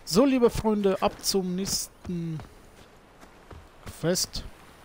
So, liebe Freunde, ab zum nächsten Quest.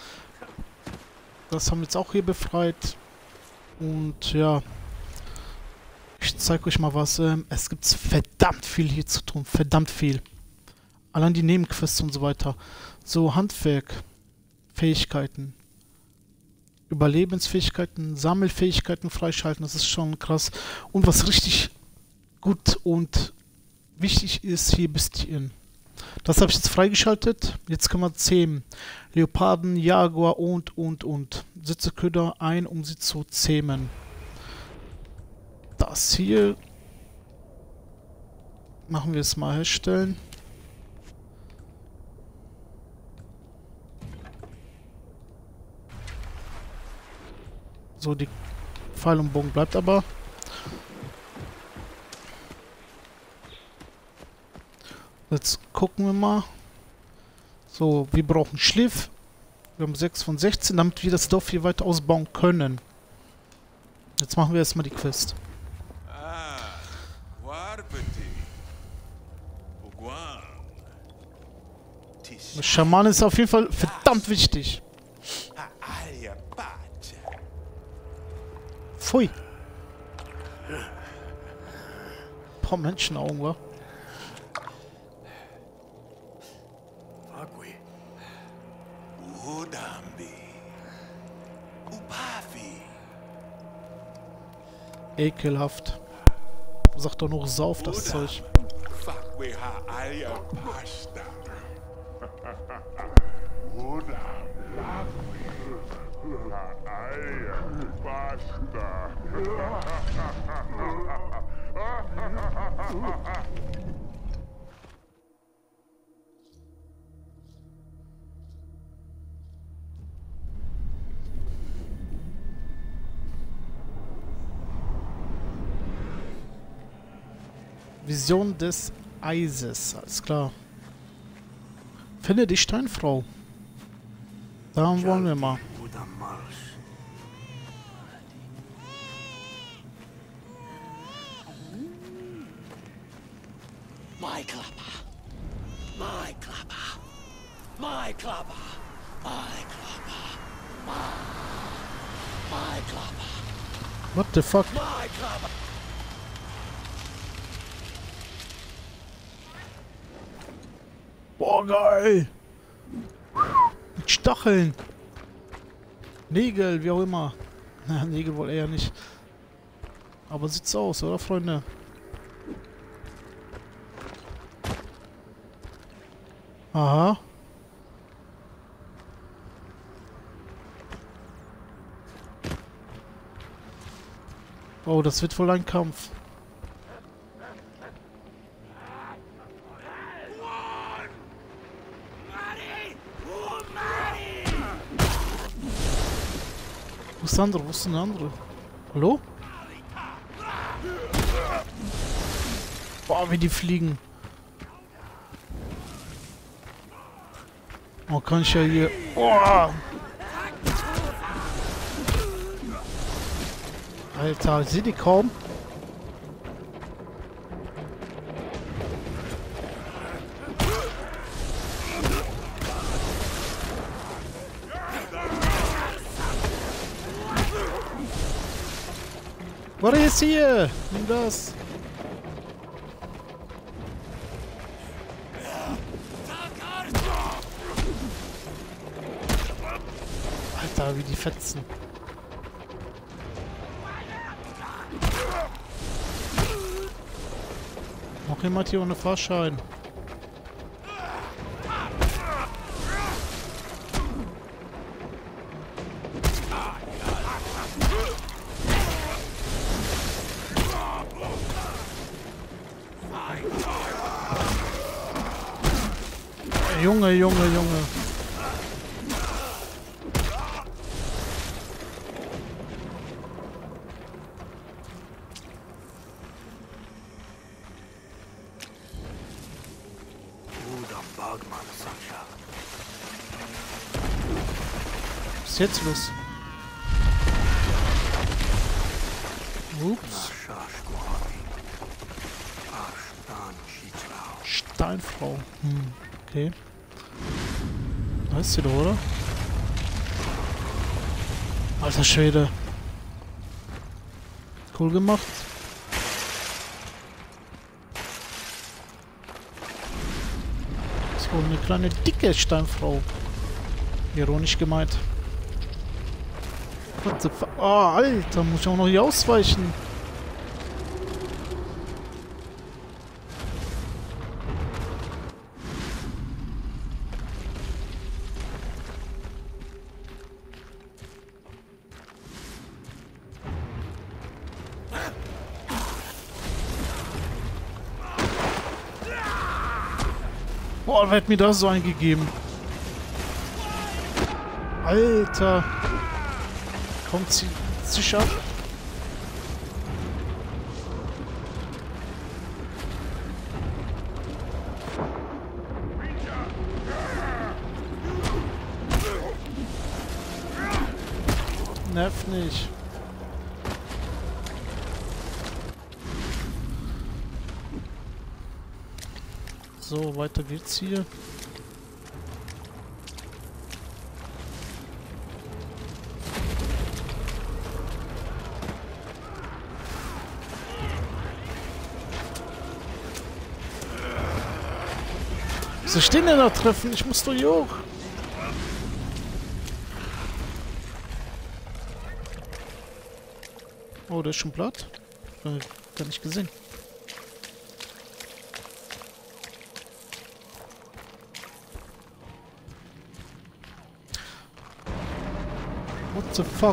Das haben wir jetzt auch hier befreit. Und ja, ich zeige euch mal was. Es gibt verdammt viel hier zu tun. Verdammt viel. Allein die Nebenquests und so weiter. So, Handwerk, Fähigkeiten, Überlebensfähigkeiten, Sammelfähigkeiten freischalten. Das ist schon krass. Und was richtig gut und wichtig ist, hier Bestien. Das habe ich jetzt freigeschaltet. Jetzt können wir zähmen. Leoparden, Jaguar und. Setze Köder ein, um sie zu zähmen. Das hier machen wir es mal herstellen. So, die Pfeil und Bogen bleibt aber. Jetzt gucken wir mal. So, wir brauchen Schliff. Wir haben 6 von 16, damit wir das Dorf hier weiter ausbauen können. Jetzt machen wir erstmal die Quest. Der Schaman ist auf jeden Fall verdammt wichtig. Pfui. Ein paar Menschenaugen, wa? Ekelhaft. Sag doch noch Sauf, das Zeug. Vision des Eises, alles klar. Finde die Steinfrau. Da wollen wir mal. My Klapper. My Klapper. My Klapper. My Klapper. My Klapper. What the fuck? My Klapper. Boah, geil! Mit Stacheln! Nägel, wie auch immer. Na, Nägel wohl eher nicht. Aber sieht's aus, oder, Freunde? Aha. Oh, das wird wohl ein Kampf. Wo ist der andere? Wo ist denn der andere? Hallo? Boah, wie die fliegen. Oh, kann ich ja hier... Oh! Alter, ich seh die kaum. Was ist hier? Nimm das. Alter, wie die fetzen. Noch jemand hier ohne Fahrschein. Junge, Junge, Junge. Was ist jetzt los? Ups. Steinfrau. Okay. Da ist sie doch, oder? Alter Schwede. Cool gemacht. So, eine kleine dicke Steinfrau. Ironisch gemeint. What the fuck? Oh, Alter, muss ich auch noch hier ausweichen. Boah, wer hat mir das so eingegeben? Alter. Kommt sie sicher? Nerv nicht. So, weiter geht's hier. Wieso stehen denn da treffen? Ich muss doch hier hoch. Oh, der ist schon platt. Gar nicht gesehen. What the fuck?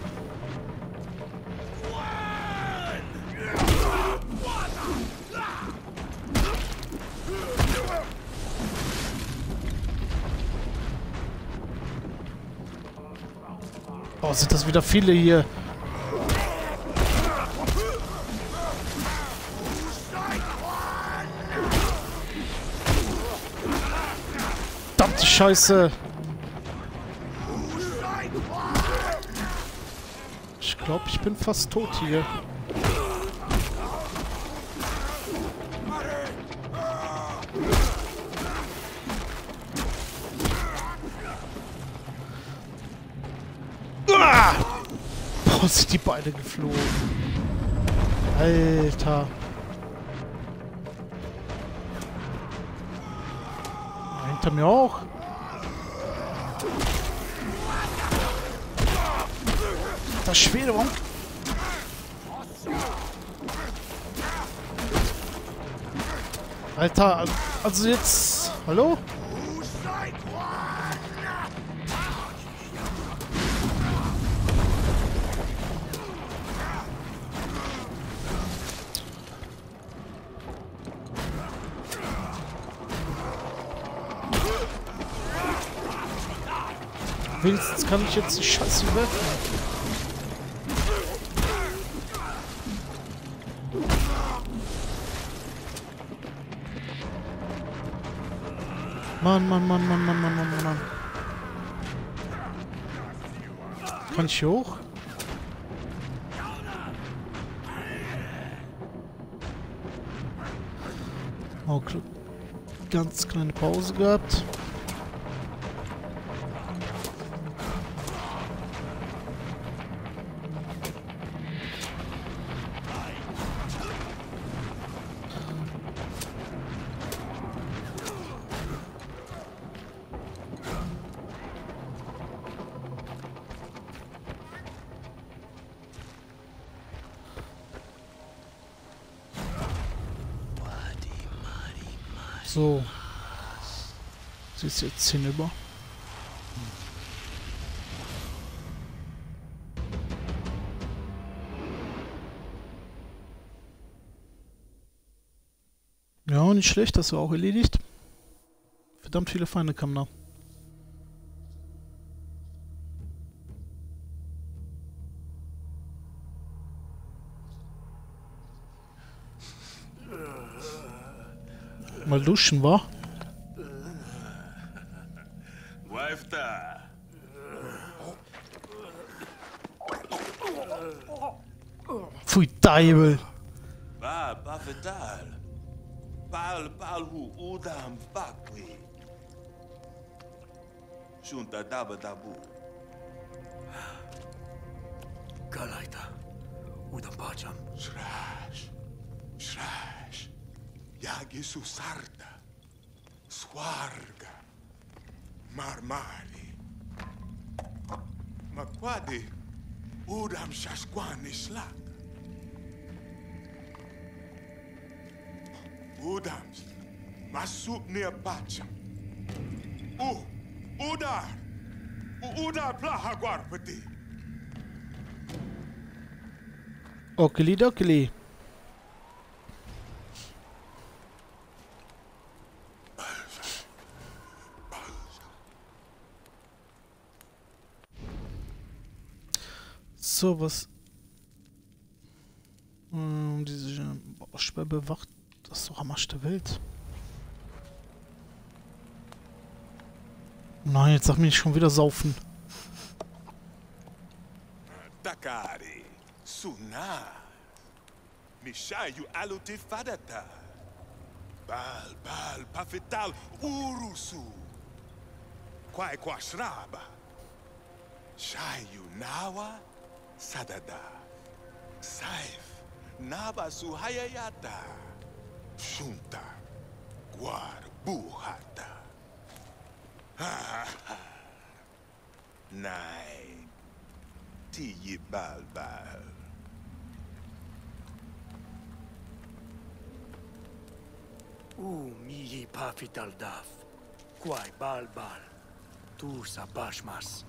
Oh, sind das wieder viele hier. Verdammte Scheiße. Ich glaube, ich bin fast tot hier. Ah! Boah, sind die beide geflogen. Alter. Hinter mir auch. Das Schwede, warum? Alter, also jetzt... Hallo? Wenigstens kann ich jetzt die Scheiße werfen. Mann. Kann ich hier hoch? Oh, ganz kleine Pause gehabt. So. Sie ist jetzt hinüber. Ja, nicht schlecht, das war auch erledigt. Verdammt viele Feinde kamen da. Mal duschen, wa? Pfui Deibel. Pal palhu udam fakwi. Shunta daba dabu. Galaita. Udam pajam. Shrash. Shrash. Yagi susarda. Swarga. Marmari. Makwadi. Udam shashkwani slak. Udams. Masuk near pacham. Udar. Udar plahagwar pati. Okili dokili. So, was... diese Schwer bewacht, das ist doch am Arsch der Welt. Nein, jetzt sag mir nicht schon wieder saufen. Takari. Suna. Mishayu aluti fadata. Bal, pafital, urusu. Kwai kwashraba. Shayu nawa, sadada. Saif, naba suhayayata. Shunta, guar buhata. Nine. Tiyi balbal. Miyi pafital daf. Quai balbal. Tu sabashmas.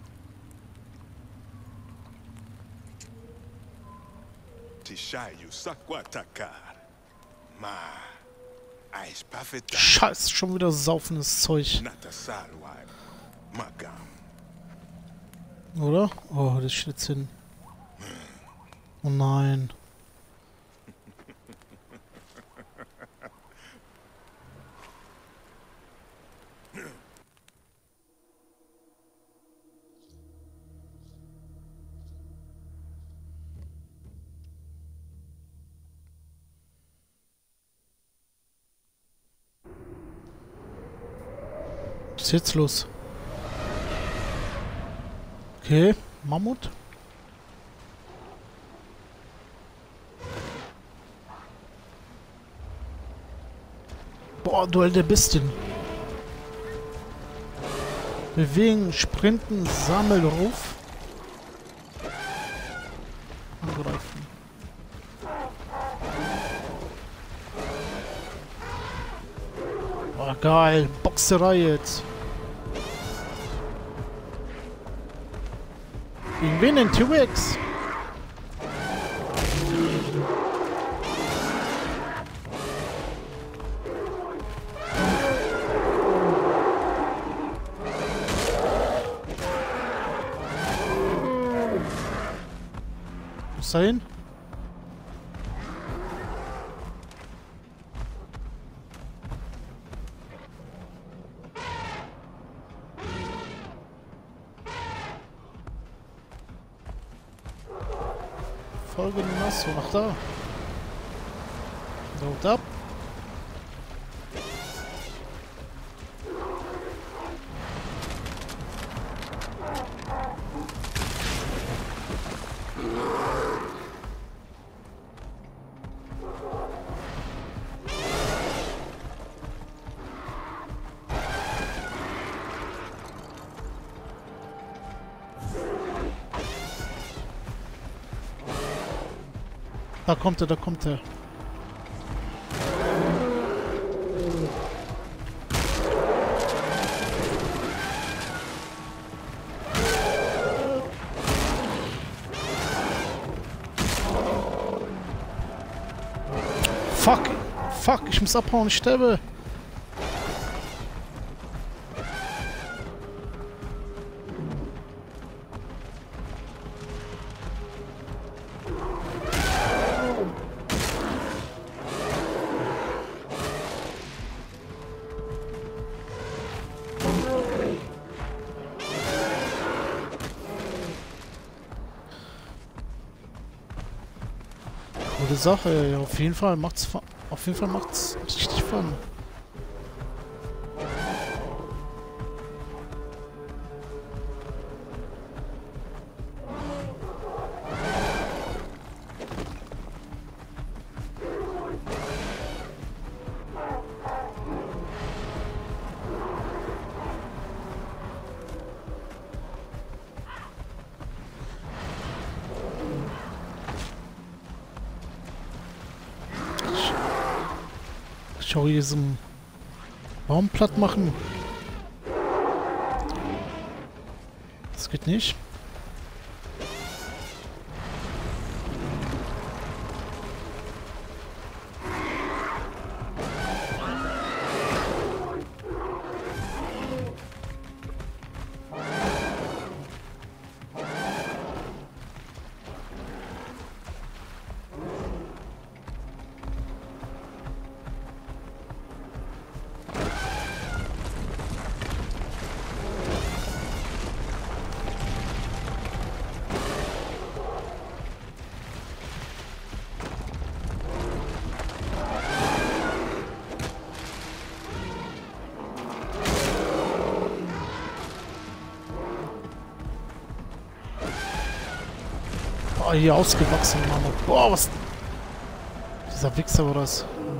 Tishayu sakwatakar. Ma. Ais pafita. Scheiß, schon wieder saufendes Zeug. Natasalwai. Magam. Oder? Oh, das steht jetzt hin. Oh nein. Was ist jetzt los? Okay, Mammut. Boah, Duell der Bestien. Bewegen, sprinten, Sammelruf. Angreifen. Oh, geil. Boxerei jetzt. Gegen wen denn? T-Rex? Muss da hin? Folge Nasso. Ach da. Load ab. Da kommt er, da kommt er. Fuck! Fuck, ich muss abhauen, ich sterbe! Gute Sache, ja, auf jeden Fall macht's Auf jeden Fall macht's richtig Fun. Schau, hier diesen Baum platt machen. Das geht nicht. Oh, hier ausgewachsen, Mann. Boah, was... Dieser Wichser war das.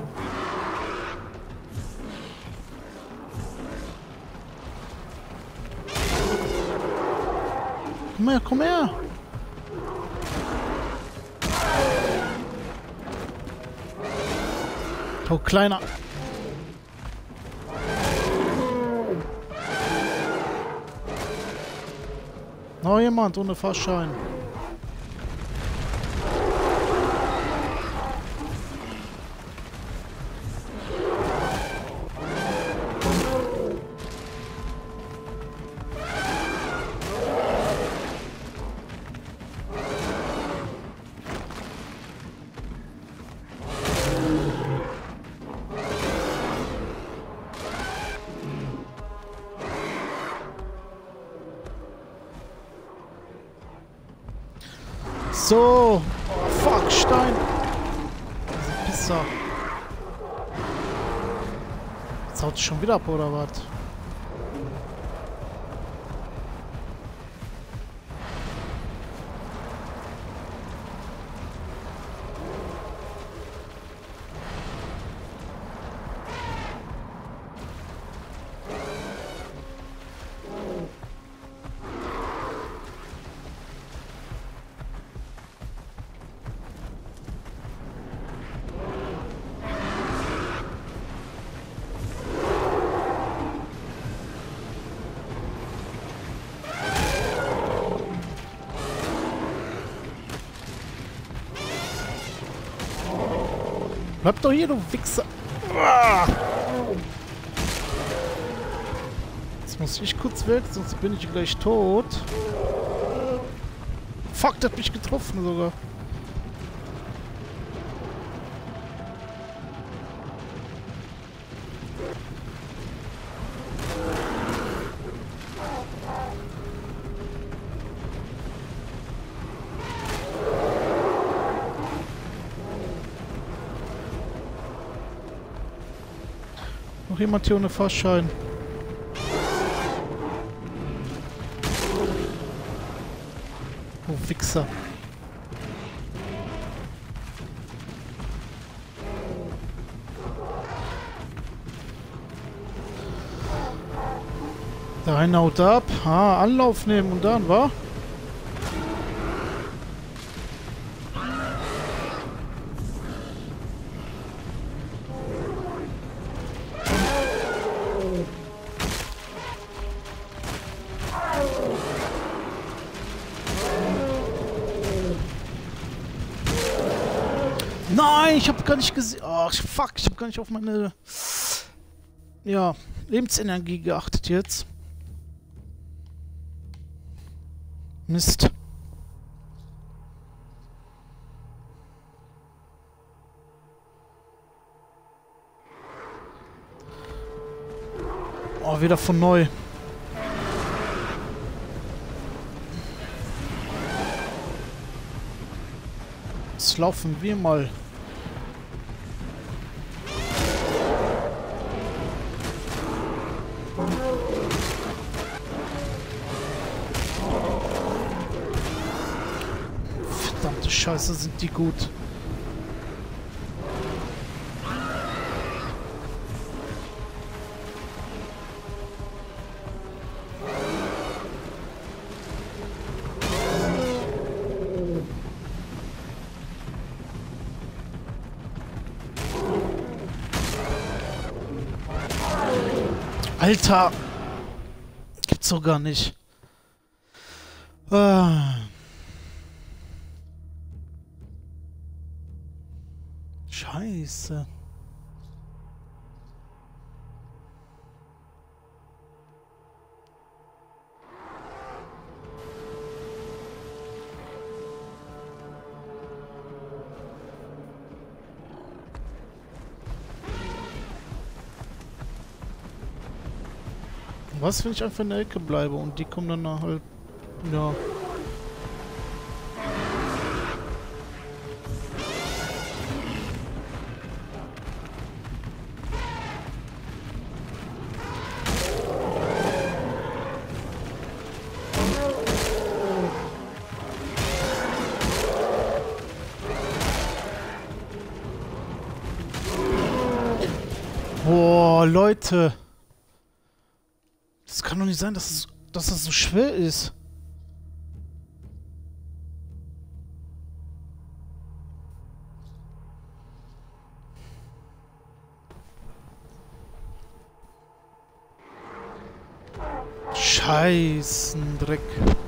Komm her, komm her! Oh, kleiner! Noch jemand ohne Fahrschein. So! Oh, fuck, Stein! Pisser. Jetzt haut es schon wieder ab, oder was? Bleib doch hier, du Wichser! Jetzt muss ich kurz weg, sonst bin ich gleich tot. Fuck, der hat mich getroffen sogar. Noch jemand hier ohne Fahrschein. Oh, Wichser. Der eine haut ab. Ah, Anlauf nehmen und dann, wa? Nein, ich habe gar nicht gesehen. Oh, fuck, ich habe gar nicht auf meine Lebensenergie geachtet jetzt. Mist. Oh, wieder von neu. Jetzt laufen wir mal. Scheiße, sind die gut. Alter! Gibt's doch gar nicht. Scheiße. Was, wenn ich einfach in der Ecke bleibe und die kommen dann halt... Ja. Boah, Leute. Das kann doch nicht sein, dass es so schwer ist. Scheißendreck.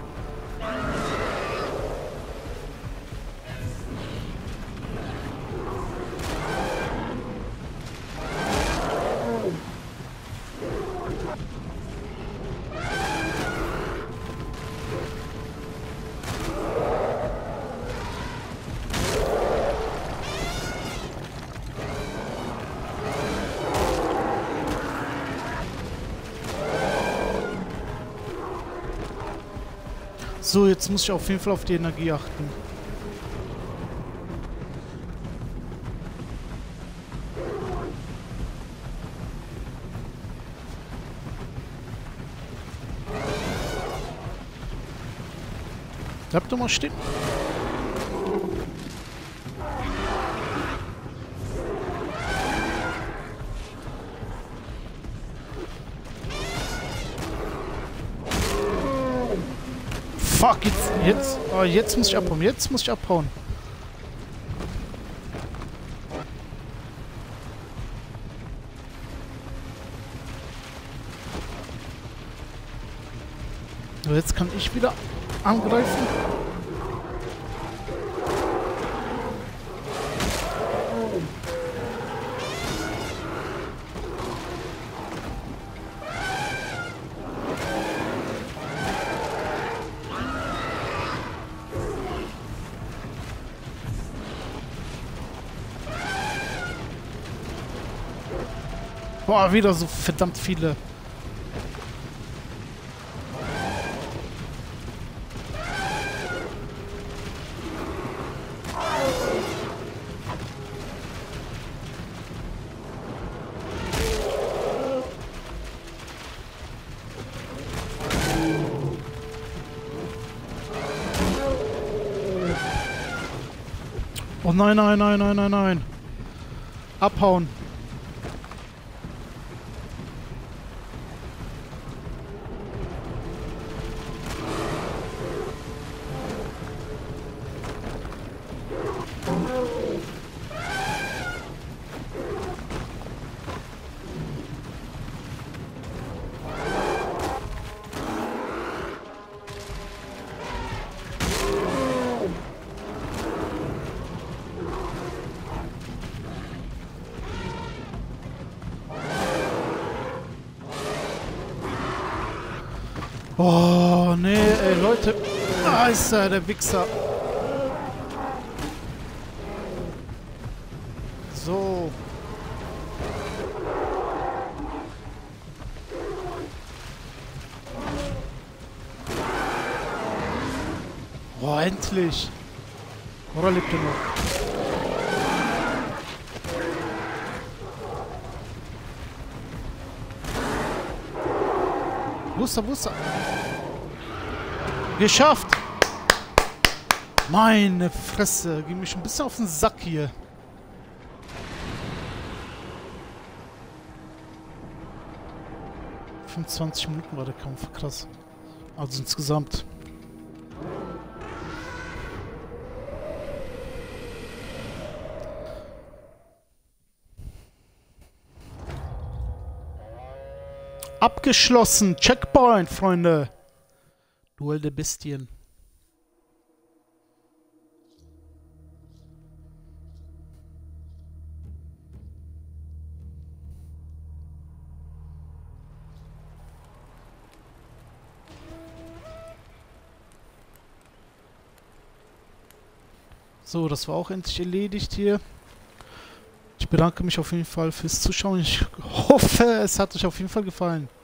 So, jetzt muss ich auf jeden Fall auf die Energie achten. Bleib doch mal stehen. Fuck, jetzt muss ich abhauen. Jetzt muss ich abhauen. So, jetzt kann ich wieder angreifen. Boah, wieder so verdammt viele. Oh nein, nein, nein, nein, nein, nein. Abhauen. Oh, nee, ey, Leute. Ah, ist der Wichser. So. Oh, endlich. Oder lebt er noch? Wo ist er? Geschafft! Meine Fresse, geh mich ein bisschen auf den Sack hier. ...25 Minuten war der Kampf, krass. Also insgesamt. Abgeschlossen, Checkpoint, Freunde. Duell der Bestien. So, das war auch endlich erledigt hier. Ich bedanke mich auf jeden Fall fürs Zuschauen. Ich hoffe, es hat euch auf jeden Fall gefallen.